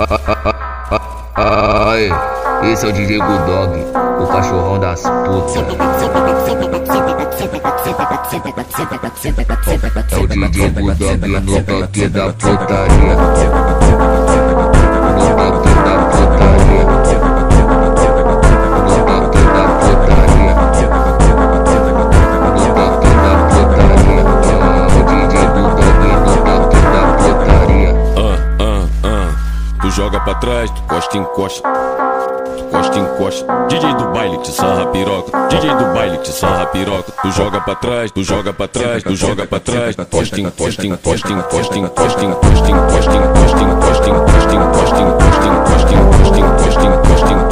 Ai, esse é o DJ Bulldog, o cachorrão das putas. É o DJ Bulldog no toque da putaria. No toque da putaria. No toque da putaria. No toque da putaria. O DJ Bulldog no toque da putaria. Tu joga pra trás, tu encosta, encosta. Encosta, encosta. DJ do baile te sarra piroca. DJ do baile te sarra piroca. Tu joga pra trás, tu joga pra trás, tu joga pra trás. Encosta, encosta, encosta, encosta, encosta, encosta, encosta, encosta, encosta, encosta, encosta, encosta, encosta, encosta, encosta, encosta, encosta, encosta.